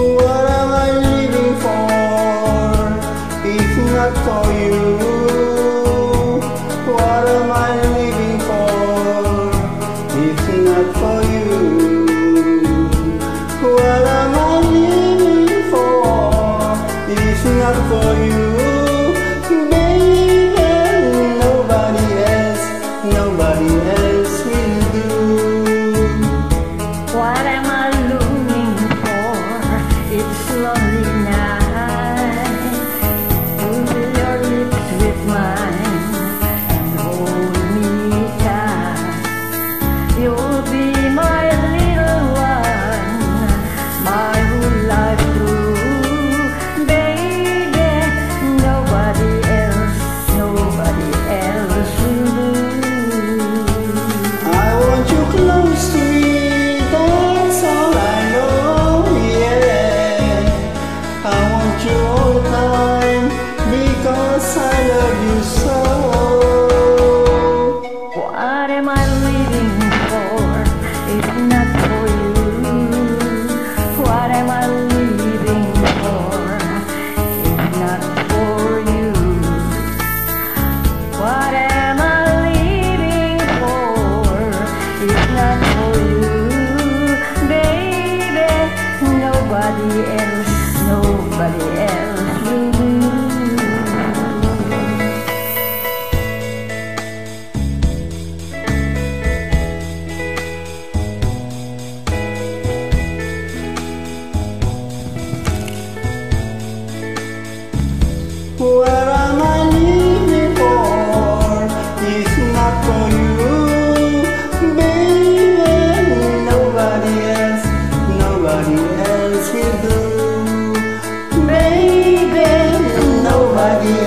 What am I living for if not for you? What am I living for if not for you? What am I living for if not for you? Baby, nobody else will do. What am I longing for? It's lonely night. Hold your lips with mine and hold me tight. You'll be my little one, my whole life through. Baby, nobody else will do. I want you close to me. That's all I know, yeah. I want you all the time because I love you so. What am I living for if not for you? What am I living for if not for you? What am I living for if not for you? Baby, nobody else will do. What am I living for if not for you? Baby, nobody else will do. Baby, nobody